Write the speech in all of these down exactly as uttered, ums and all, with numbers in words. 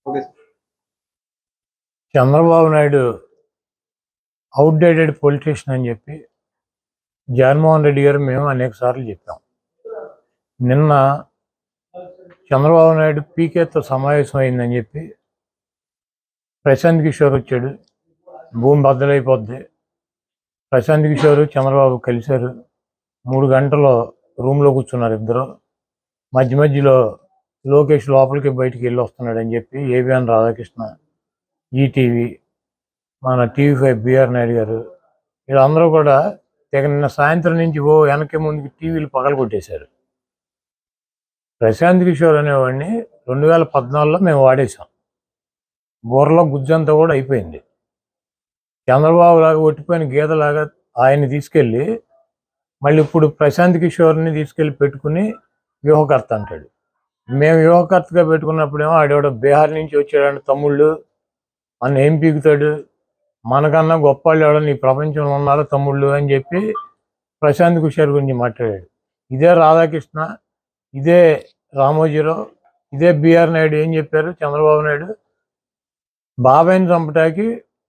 Okay sir. Chandrababu Naidu outdated politician అని చెప్పి జగన్మోహన్ రెడ్డి గారు మేము అనేక సార్లు చెప్పాం. నిన్న చంద్రబాబు నాయుడు పీకేతో సమావేశం అయిందని చెప్పి ప్రశాంత్ కిషోర్ వచ్చాడు. భూమి బద్దలైపోద్ది. ప్రశాంత్ కిషోర్ చంద్రబాబు కలిశారు. మూడు గంటలు రూమ్లో కూర్చున్నారు ఇద్దరు. మధ్య మధ్యలో లోకేష్ లోపలికి బయటికి వెళ్ళి వస్తున్నాడని చెప్పి ఏబిఎన్ రాధాకృష్ణ, ఈటీవీ, మన TV five BR Naidu garu వీళ్ళందరూ కూడా తెగ నిన్న సాయంత్రం నుంచి ఓ వెనక ముందుకి టీవీలు పగల కొట్టేశారు. ప్రశాంత్ కిషోర్ అనేవాడిని రెండు వేల పద్నాలుగులో మేము వాడేసాం. బుర్రలో గుజ్జంతా కూడా అయిపోయింది. చంద్రబాబు లాగా ఒట్టిపోయిన గీతలాగా ఆయన్ని తీసుకెళ్ళి మళ్ళీ ఇప్పుడు ప్రశాంత్ కిషోర్ని తీసుకెళ్ళి పెట్టుకుని వ్యూహకర్త అంటాడు. మేము వ్యూహకర్తగా పెట్టుకున్నప్పుడేమో ఆడేవాడు బీహార్ నుంచి వచ్చాడంటే తమ్ముళ్ళు మన ఏం పీకుతాడు, మనకన్నా గొప్ప వాళ్ళు ఎవడని ఈ ప్రపంచంలో ఉన్నారో తమ్ముళ్ళు అని చెప్పి ప్రశాంత్ కిషోర్ గురించి మాట్లాడాడు. ఇదే రాధాకృష్ణ, ఇదే రామోజీరావు, ఇదే బిఆర్ నాయుడు ఏం చెప్పారు? చంద్రబాబు నాయుడు బాబాయిని చంపటానికి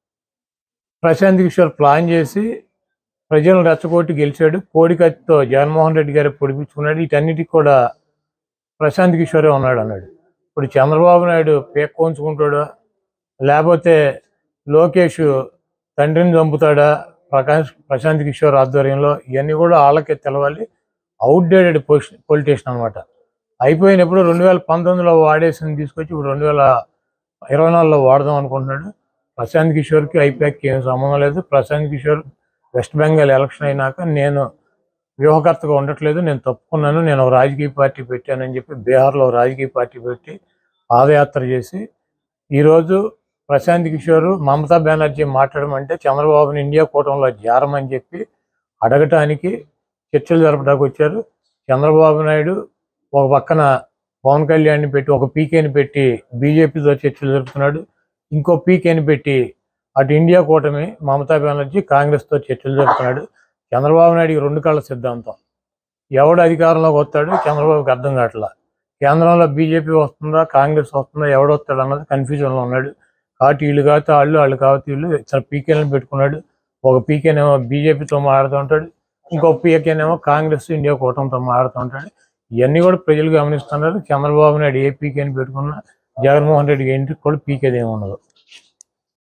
ప్రశాంత్ కిషోర్ ప్లాన్ చేసి ప్రజలను రెచ్చగొట్టి గెలిచాడు. కోడికత్తితో జగన్మోహన్ రెడ్డి గారు పొడిపించుకున్నాడు. వీటన్నిటికి కూడా ప్రశాంత్ కిషోరే ఉన్నాడు అన్నాడు. ఇప్పుడు చంద్రబాబు నాయుడు పేక్కోంచుకుంటాడా, లేకపోతే లోకేష్ తండ్రిని చంపుతాడా ప్రకాష్ ప్రశాంత్ కిషోర్ ఆధ్వర్యంలో? ఇవన్నీ కూడా వాళ్ళకే తెలవాలి. అవుట్డేటెడ్ పొజిషన్ పొలిటీషియన్ అనమాట. అయిపోయినప్పుడు రెండు వేల పంతొమ్మిదిలో వాడేసింది తీసుకొచ్చి ఇప్పుడు రెండు వేల ఇరవై నాలుగులో వాడదాం అనుకుంటున్నాడు. ప్రశాంత్ కిషోర్కి ఐపాక్కి ఏం సంబంధం లేదు. ప్రశాంత్ కిషోర్ వెస్ట్ బెంగాల్ ఎలక్షన్ అయినాక నేను వ్యూహకర్తగా ఉండట్లేదు, నేను తప్పుకున్నాను, నేను ఒక రాజకీయ పార్టీ పెట్టానని చెప్పి బీహార్లో రాజకీయ పార్టీ పెట్టి పాదయాత్ర చేసి ఈరోజు ప్రశాంత్ కిషోర్ మమతా బెనర్జీ మాట్లాడమంటే చంద్రబాబుని ఇండియా కూటమిలో చేరమని చెప్పి అడగటానికి చర్చలు జరపడానికి వచ్చారు. చంద్రబాబు నాయుడు ఒక పక్కన పవన్ కళ్యాణ్ని పెట్టి ఒక పీకేని పెట్టి బీజేపీతో చర్చలు జరుపుతున్నాడు. ఇంకో పీకేని పెట్టి అటు ఇండియా కూటమి మమతా బెనర్జీ కాంగ్రెస్తో చర్చలు జరుపుతున్నాడు. చంద్రబాబు నాయుడికి రెండు కళ్ళ సిద్ధాంతం. ఎవడు అధికారంలోకి వస్తాడు చంద్రబాబుకి అర్థం కావట్లా. కేంద్రంలో బీజేపీ వస్తుందా కాంగ్రెస్ వస్తుందా ఎవడు వస్తాడు అన్నది కన్ఫ్యూజన్లో ఉన్నాడు. కాబట్టి వీళ్ళు కాకపోతే వాళ్ళు వాళ్ళు కాబట్టి వీళ్ళు ఇతర పీకేలను పెట్టుకున్నాడు. ఒక పీకేనేమో బీజేపీతో మాట్లాడుతూ ఉంటాడు, ఇంకో పీకేనేమో కాంగ్రెస్ ఇండియా కూటమితో మాట్లాడుతూ ఉంటాడు. ఇవన్నీ కూడా ప్రజలు గమనిస్తున్నారు. చంద్రబాబు నాయుడు ఏ పీకేని పెట్టుకున్నా జగన్మోహన్ రెడ్డికి ఇంటికి కూడా పీకేది ఏమి ఉండదు.